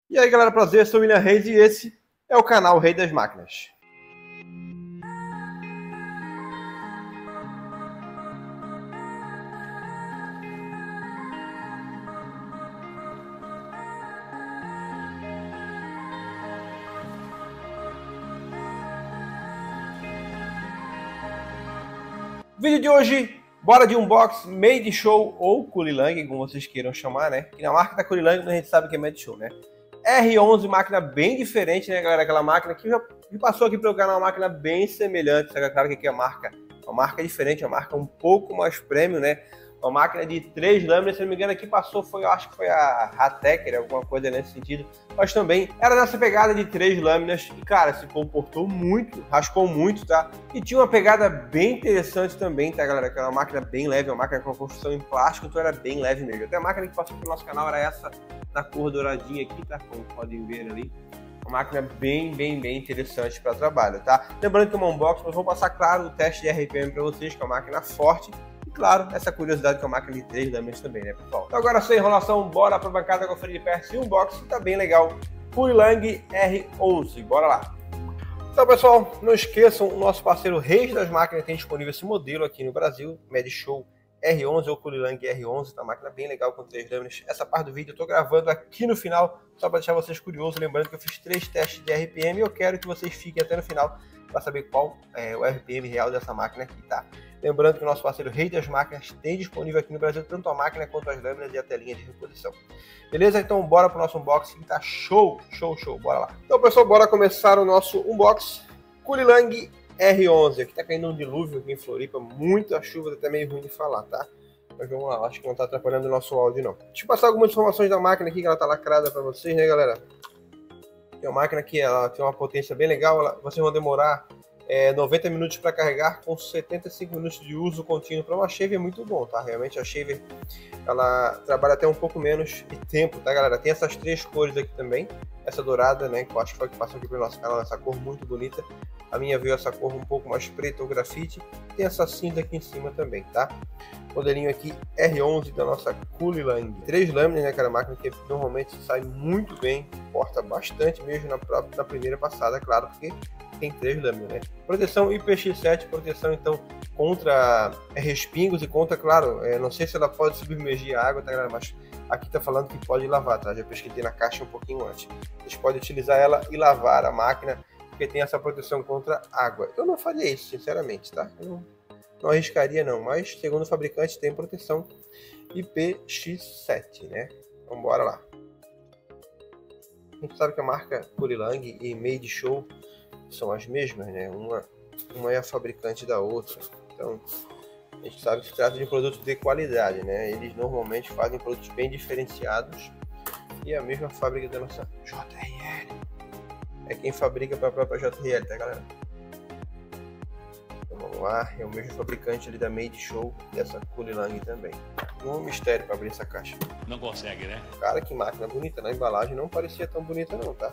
E aí galera, prazer, eu sou o William Reis e esse é o canal Rei das Máquinas. Vídeo de hoje, bora de unbox Made Show ou Kulilang, como vocês queiram chamar, né? Que na marca da Kulilang a gente sabe que é Made Show, né? R11, máquina bem diferente, né, galera? Aquela máquina que já passou aqui pelo canal, uma máquina bem semelhante. Sabe? Claro que aqui a marca, uma marca diferente, uma marca um pouco mais premium, né? Uma máquina de 3 lâminas, se não me engano, aqui passou, acho que foi a Hateker, alguma coisa nesse sentido. Mas também era nessa pegada de 3 lâminas e, cara, se comportou muito, raspou muito, tá? E tinha uma pegada bem interessante também, tá, galera? Que era uma máquina bem leve, uma máquina com construção em plástico, então era bem leve mesmo. Até a máquina que passou pelo nosso canal era essa, da cor douradinha aqui, tá? Como podem ver ali. Uma máquina bem interessante para trabalho, tá? Lembrando que é uma unboxing, nós vamos passar, claro, o teste de RPM para vocês, que é uma máquina forte. E, claro, essa curiosidade com a máquina de 3 lâminas também, né, pessoal? Então, agora, sem enrolação, bora para a bancada conferir de perto esse unboxing, tá bem legal. Kulilang R11, bora lá! Então, pessoal, não esqueçam, o nosso parceiro Reis das Máquinas tem disponível esse modelo aqui no Brasil, Made Show R11 ou Kulilang R11, tá? Uma máquina bem legal com 3 lâminas. Essa parte do vídeo eu tô gravando aqui no final, só para deixar vocês curiosos, lembrando que eu fiz 3 testes de RPM e eu quero que vocês fiquem até no final para saber qual é o RPM real dessa máquina aqui, tá? Lembrando que o nosso parceiro Rei das Máquinas tem disponível aqui no Brasil tanto a máquina quanto as lâminas e a telinha de reposição. Beleza? Então bora pro nosso unboxing, tá show, bora lá. Então, pessoal, bora começar o nosso unboxing. Kulilang R11, aqui tá caindo um dilúvio aqui em Floripa, muita chuva, até meio ruim de falar, tá? Mas vamos lá, acho que não tá atrapalhando o nosso áudio não. Deixa eu passar algumas informações da máquina aqui, que ela tá lacrada pra vocês, né, galera? Tem uma máquina aqui, ela tem uma potência bem legal, vocês vão demorar 90 minutos para carregar, com 75 minutos de uso contínuo. Para uma shaver é muito bom, tá? Realmente a shaver, ela trabalha até um pouco menos de tempo, tá, galera? Tem essas 3 cores aqui também, essa dourada, né, que eu acho que foi que passou aqui pelo nosso canal, essa cor muito bonita. A minha veio essa cor um pouco mais preta ou grafite. Tem essa cinza aqui em cima também, tá? Modelinho aqui R11 da nossa Kulilang. 3 lâminas, né, cara? Máquina que normalmente sai muito bem, porta bastante mesmo na primeira passada, claro, porque tem 3 lâminas, né? Proteção IPX7, proteção então contra respingos e contra, claro, não sei se ela pode submergir a água, tá, galera? Mas aqui tá falando que pode lavar, tá? Já pesquisei na caixa um pouquinho antes. Vocês podem utilizar ela e lavar a máquina, porque tem essa proteção contra água. Eu não faria isso, sinceramente, tá? Eu não arriscaria não, mas segundo o fabricante tem proteção IPX7, né? Então bora lá. A gente sabe que a marca Kulilang e Made Show são as mesmas, né? Uma é a fabricante da outra. Então a gente sabe que se trata de produtos de qualidade, né? Eles normalmente fazem produtos bem diferenciados e é a mesma fábrica da nossa JRL. É quem fabrica para a própria JRL, tá, galera? Então vamos lá, é o mesmo fabricante ali da Made Show, dessa Kulilang também. Um mistério para abrir essa caixa. Não consegue, né? Cara, que máquina bonita. Na embalagem não parecia tão bonita não, tá?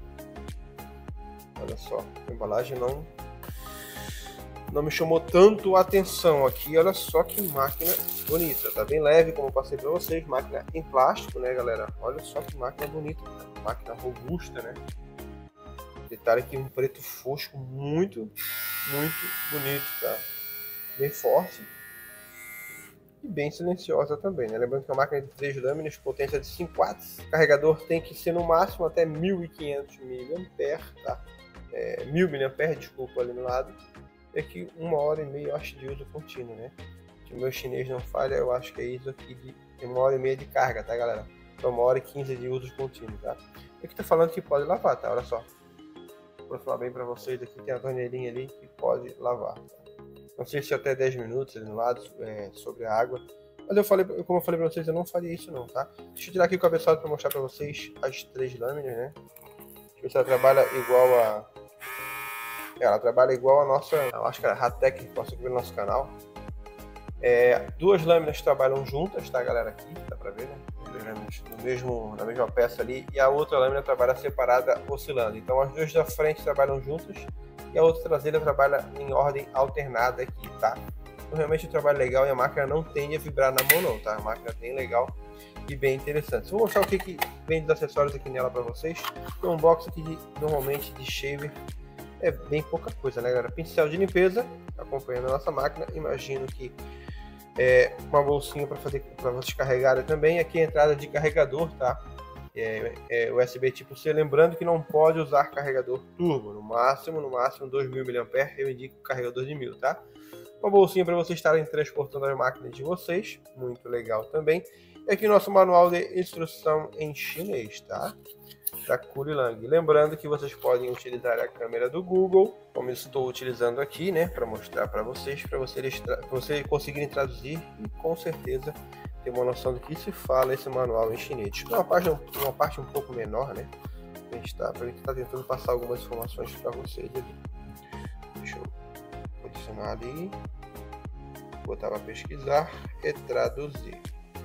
Olha só, a embalagem não me chamou tanto a atenção aqui. Olha só que máquina bonita. Tá bem leve, como eu passei para vocês. Máquina em plástico, né, galera? Olha só que máquina bonita. Máquina robusta, né? Detalhe aqui, um preto fosco muito bonito, tá? Bem forte e bem silenciosa também, né? Lembrando que é uma máquina de 3 lâminas, potência de 5 watts. O carregador tem que ser no máximo até 1500 mAh, tá? 1000 mAh, desculpa, ali no lado. E aqui 1h30, eu acho, de uso contínuo, né? Se o meu chinês não falha, eu acho que é isso aqui de 1h30 de carga, tá, galera? Então 1h15 de uso contínuo, tá? E aqui tá falando que pode lavar, tá? Olha só. Vou falar bem para vocês, aqui tem a torneirinha ali que pode lavar. Não sei se até 10 minutos ali no lado, sobre a água. Mas como eu falei para vocês, eu não faria isso não, tá? Deixa eu tirar aqui o cabeçalho para mostrar para vocês as 3 lâminas, né? Deixa eu ver se ela trabalha igual a... ela trabalha igual a nossa, eu acho que era a Hateker, que passou aqui no nosso canal. 2 lâminas trabalham juntas, tá, galera? Aqui, dá para ver, né? Na mesma peça ali, e a outra lâmina trabalha separada, oscilando. Então as 2 da frente trabalham juntas e a outra traseira trabalha em ordem alternada aqui, tá? Então, realmente um trabalho legal e a máquina não tende a vibrar na mão não, tá? A máquina é bem legal e bem interessante. Vou mostrar o que vem dos acessórios aqui nela para vocês. Tem um box aqui normalmente de shaver, é bem pouca coisa, né, galera? Pincel de limpeza, acompanhando a nossa máquina. Imagino que uma bolsinha para vocês carregarem também. Aqui a entrada de carregador, tá? USB tipo C, lembrando que não pode usar carregador turbo, no máximo 2000 mAh, eu indico carregador de 1000, tá? Uma bolsinha para vocês estarem transportando as máquinas de vocês, muito legal também. E aqui o nosso manual de instrução em chinês, tá? Da Kurilang. Lembrando que vocês podem utilizar a câmera do Google, como eu estou utilizando aqui, né, para mostrar para vocês conseguirem traduzir e com certeza ter uma noção do que se fala esse manual em chinês. Uma parte um pouco menor, né? A gente está tentando passar algumas informações para vocês ali. Deixa eu posicionar ali, botar para pesquisar e traduzir.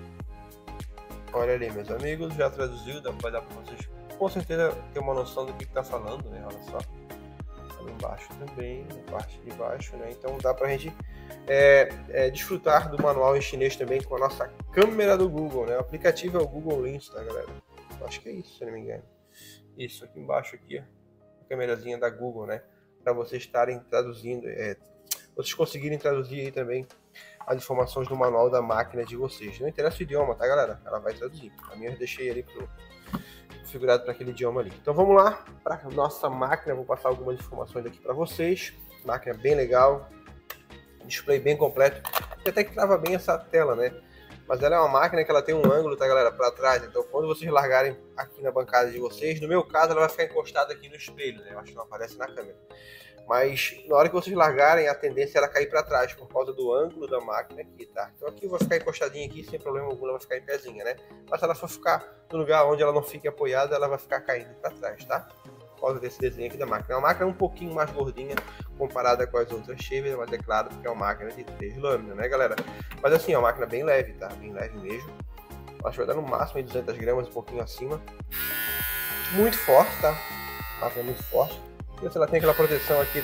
Olha ali, meus amigos, já traduziu, vai dar para vocês com certeza ter uma noção do que está falando, né? Olha só, ali embaixo também, na parte de baixo, né? Então dá para a gente desfrutar do manual em chinês também com a nossa câmera do Google, né? O aplicativo é o Google Lens, tá, galera? Eu acho que é isso, se não me engano. Isso, aqui embaixo aqui, ó, a câmerazinha da Google, né? Para vocês estarem traduzindo, vocês conseguirem traduzir aí também as informações do manual da máquina de vocês. Não interessa o idioma, tá, galera? Ela vai traduzir. A minha eu deixei ali configurado para aquele idioma ali. Então vamos lá para nossa máquina. Vou passar algumas informações aqui para vocês. Máquina bem legal, display bem completo. Até que trava bem essa tela, né? Mas ela é uma máquina que ela tem um ângulo, tá, galera, para trás. Então quando vocês largarem aqui na bancada de vocês, no meu caso ela vai ficar encostada aqui no espelho, né? Eu acho que não aparece na câmera. Mas na hora que vocês largarem, a tendência é ela cair para trás por causa do ângulo da máquina aqui, tá? Então aqui eu vou ficar encostadinha aqui, sem problema algum, ela vai ficar em pezinha, né? Mas se ela for ficar no lugar onde ela não fique apoiada, ela vai ficar caindo para trás, tá? Por causa desse desenho aqui da máquina. É uma máquina um pouquinho mais gordinha comparada com as outras shavers, mas é claro que é uma máquina de 3 lâminas, né, galera? Mas assim, é uma máquina bem leve, tá? Bem leve mesmo. Acho que vai dar no máximo 200 gramas, um pouquinho acima. Muito forte, tá? A máquina é muito forte. E ela tem aquela proteção aqui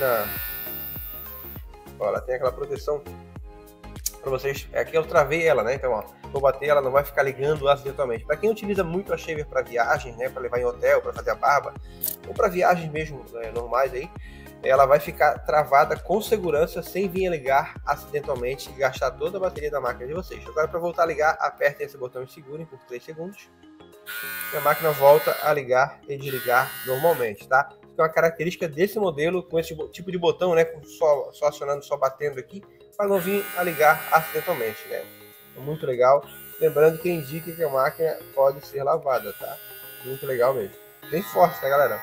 Ó, ela tem aquela proteção para vocês. Aqui eu travei ela, né? Então, ó, vou bater, ela não vai ficar ligando acidentalmente. Para quem utiliza muito a shaver para viagens, né? Para levar em hotel, para fazer a barba, ou para viagens mesmo normais aí, ela vai ficar travada com segurança, sem vir a ligar acidentalmente e gastar toda a bateria da máquina de vocês. Agora, para voltar a ligar, apertem esse botão e segurem por 3 segundos. E a máquina volta a ligar e desligar normalmente, tá? É uma característica desse modelo, com esse tipo de botão, né, só acionando, só batendo aqui, para não vir a ligar acidentalmente, né? É muito legal. Lembrando que indica que a máquina pode ser lavada, tá? Muito legal mesmo. Bem forte, tá, galera?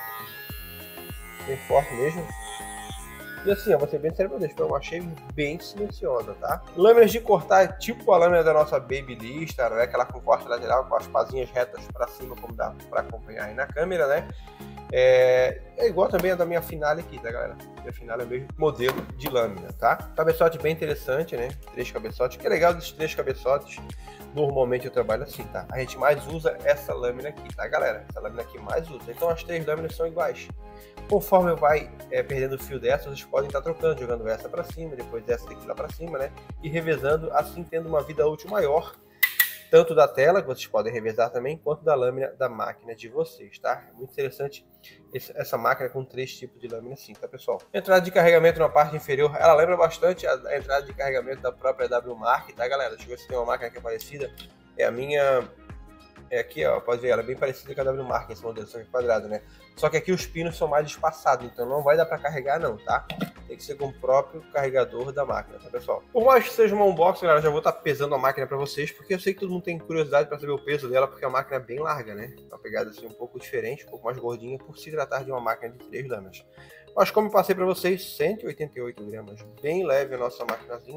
Bem forte mesmo. E assim, ó, vou ser bem sério pra vocês, foi uma shave bem silenciosa, tá? Lâminas de cortar, tipo a lâmina da nossa Babyliss, né? Aquela com corte lateral, com as pazinhas retas para cima, como dá para acompanhar aí na câmera, né? É igual também a da minha Finale aqui, tá, galera? Minha Finale é o mesmo modelo de lâmina, tá? Cabeçote bem interessante, né? 3 cabeçotes. O que é legal desses 3 cabeçotes, normalmente eu trabalho assim, tá? A gente mais usa essa lâmina aqui, tá, galera? Essa lâmina aqui mais usa. Então as 3 lâminas são iguais. Conforme vai perdendo o fio dessa, vocês podem estar trocando, jogando essa para cima, depois essa daqui lá para cima, né? E revezando, assim tendo uma vida útil maior, tanto da tela, que vocês podem revezar também, quanto da lâmina da máquina de vocês, tá? É muito interessante essa máquina com 3 tipos de lâmina assim, tá, pessoal? Entrada de carregamento na parte inferior, ela lembra bastante a entrada de carregamento da própria WMark, tá, galera? Deixa eu ver se tem uma máquina que é parecida. É a minha... aqui, ó, pode ver, ela é bem parecida com a WMark, esse modelo, só que quadrado, né? Só que aqui os pinos são mais espaçados, então não vai dar para carregar não, tá? Tem que ser com o próprio carregador da máquina, tá, pessoal? Por mais que seja uma unboxing, galera, já vou estar pesando a máquina para vocês, porque eu sei que todo mundo tem curiosidade para saber o peso dela, porque a máquina é bem larga, né? Uma pegada assim um pouco diferente, um pouco mais gordinha, por se tratar de uma máquina de 3 lâminas. Mas como eu passei para vocês, 188 gramas, bem leve a nossa maquinazinha.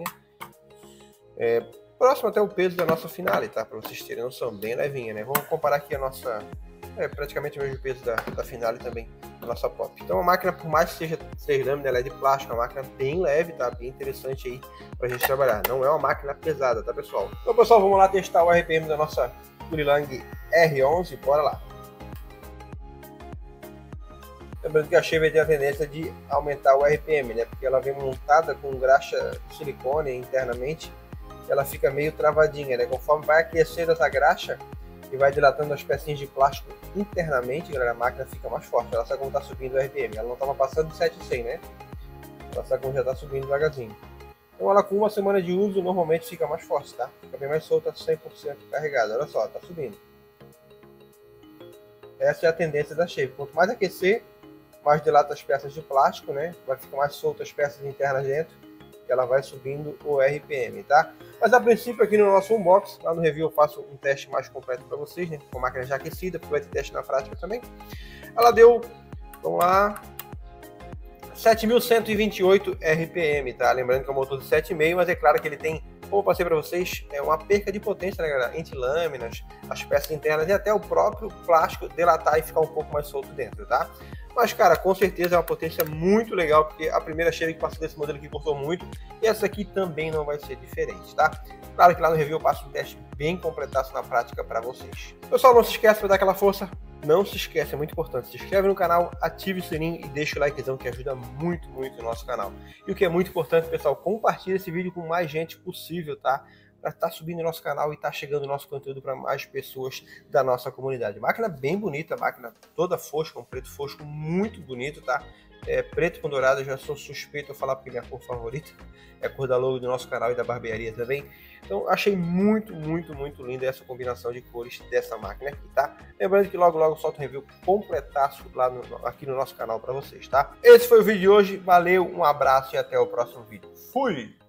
Próximo até o peso da nossa Finale, tá? Para vocês terem noção, bem levinha, né? Vamos comparar aqui a nossa... praticamente o mesmo peso da Finale também, da nossa Pop. Então a máquina, por mais que seja 3 lâminas, ela é de plástico, uma máquina bem leve, tá? Bem interessante aí pra gente trabalhar. Não é uma máquina pesada, tá, pessoal? Então, pessoal, vamos lá testar o RPM da nossa Kurilang R11, bora lá. Lembrando que a Shaver tem a tendência de aumentar o RPM, né? Porque ela vem montada com graxa de silicone internamente, ela fica meio travadinha, né? Conforme vai aquecendo essa graxa e vai dilatando as pecinhas de plástico internamente, galera, a máquina fica mais forte. Ela sabe como está subindo o RPM. Ela não estava passando de 7,100, né? Ela sabe como já está subindo devagarzinho. Então ela com uma semana de uso normalmente fica mais forte, tá? Fica bem mais solta, 100% carregada. Olha só, tá subindo. Essa é a tendência da Shaver. Quanto mais aquecer, mais dilata as peças de plástico, né? Vai ficar mais solta as peças internas dentro. E ela vai subindo o RPM, tá? Mas a princípio aqui no nosso unboxing, lá no review eu faço um teste mais completo para vocês, né? Com a máquina já aquecida, porque vai ter teste na prática também. Ela deu, vamos lá, 7.128 RPM, tá? Lembrando que é um motor de 7,5, mas é claro que ele tem, como eu passei para vocês, uma perca de potência, né, galera? Entre lâminas, as peças internas e até o próprio plástico delatar e ficar um pouco mais solto dentro, tá? Mas, cara, com certeza é uma potência muito legal, porque a primeira Shaver que passou desse modelo aqui custou muito, e essa aqui também não vai ser diferente, tá? Claro que lá no review eu passo um teste bem completaço na prática para vocês. Pessoal, não se esqueça para dar aquela força, não se esqueça, é muito importante, se inscreve no canal, ative o sininho e deixa o likezão que ajuda muito, muito o nosso canal. E o que é muito importante, pessoal, compartilhe esse vídeo com mais gente possível, tá? Para estar subindo o nosso canal e estar chegando o nosso conteúdo para mais pessoas da nossa comunidade. Máquina bem bonita, máquina toda fosca, um preto fosco muito bonito, tá? Preto com dourado, eu já sou suspeito a falar porque é minha cor favorita. É a cor da logo do nosso canal e da barbearia também. Então achei muito, muito, muito linda essa combinação de cores dessa máquina aqui, tá? Lembrando que logo, logo solto um review completaço lá aqui no nosso canal para vocês, tá? Esse foi o vídeo de hoje, valeu, um abraço e até o próximo vídeo. Fui!